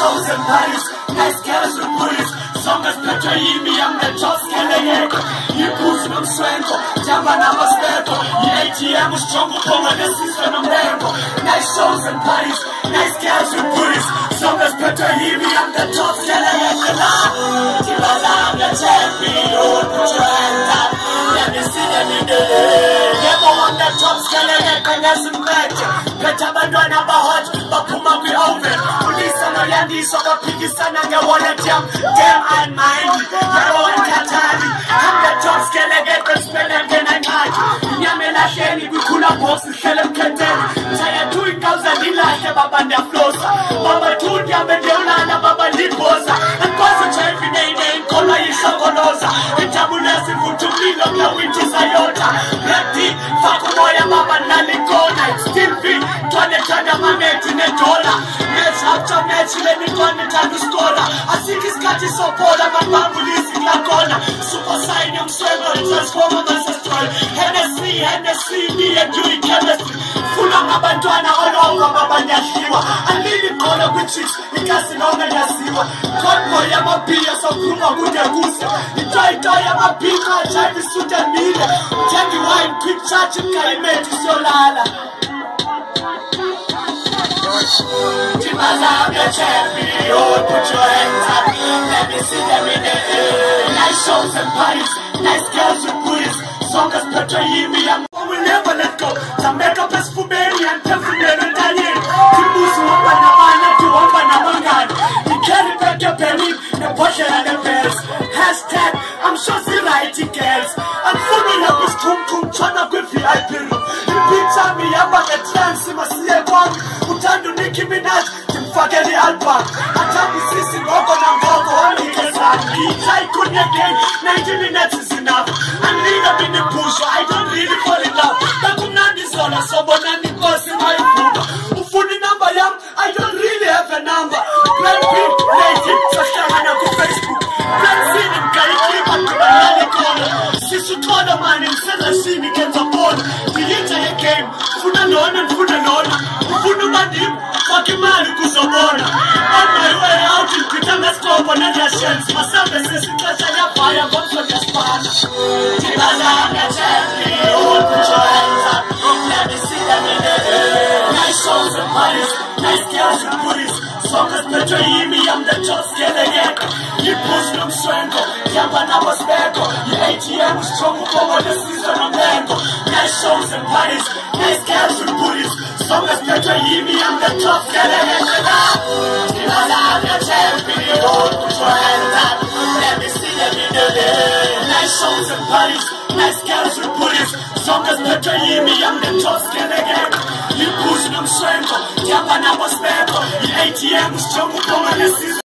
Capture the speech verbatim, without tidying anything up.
shows and parties, nice girls with booties. Songas Petra Yimi, I'm the top skeleton. You push them swanko, Jamba Nama Sperko. The A T M was strong for the system of Mango. Nice shows and parties, nice girls with booties. Songas Petra Yimi, I'm the top skeleton. I'm the champion, put your hand up. Let me see them in the air. Never want the top skeleton, and that's a magic. Petra Bandwana Bahot, Bapuma be open. Police and Oyandi, so the Pikistan and the wallet jam. Damn, I'm minded. Never want Katari. I'm the top skeleton, but spell them then I catch. Nyamela Sheni, we could have boxed Helen Katari. Taya doing thousand in like the Babanda Flosa. Baba told Yamadona and Baba Liposa. And was a champion name, Kola Isakolosa. The Tabulas in Futumila, Lawinchi Sayota. Black tea, Fakumoya Baba Nalikona. Still free, Tony Tadamanet in a dollar. Match after match, let me turn it to Stola. I think it's got his support, and my Babu is in La Corner. Super sign, young server, transformer, ancestral. Hennessy, Hennessy, me and doing chemistry. Full of Abandona, all over Babanya Shiva. And leading corner with chicks, the Casinona Yasiva. Convoy, I'm a beer, so Kuma Budagusa. The toy toy, I'm a beaker, Javi Suta Mila. Jackie Wine, quick charge, and Kaimet, Solala. I'm the champion, put your hands up. Let me see them in the air. Nice shows and parties, nice girls with booties. Songas Petra Yimi, I'm we will never let go. To make up as Fuberi and Tefumeri and Daniel. Kibusu Wamba Namana to Wamba Namangan. You carry back your penny, the Porsche and the Bears. Hashtag, I'm sure the right girls. I'm full of this tum tum chana with the I P. You pizza me, I'm at the trance, I'm a slave one. Utando Nicki Minaj, forget the album. I tell you, Sissy, walk on and walk on, because I I couldn't again. ninety minutes is enough. I'm lead up in the bush, I don't really fall in love. But I'm not this one, so but I'm the person I prove. Who put the number young, I don't really have a number. Plan B, naked, just a man on Facebook. Plan C, and carry clip up to my alley corner. Sissy told a man and said, I see me get a ball. The internet game, food and on and food and on. Food and on him. Fucking man who goes on my way out in Kitana Scope on other shells. My service is in the fire, but for the span. I'm the champion, put your hands up. Let me see them in the air. Nice shows and parties, nice girls and booties. Songas Petra Yimi, I'm the top skeleton. You push them swanko, Yamba Nama Sperko. The A T M was strong over the season of Mango. Nice shows and parties, nice girls and booties. Songas Petra Yimi, I'm the top skeleton. I'm the champion, put your hands up. Let me see them in the air. Nice shows and parties, nice girls and booties. Songas Petra Yimi, I'm the top skeleton. You push them swanko, Yamba Nama Sperko. The A T M was strong over the season.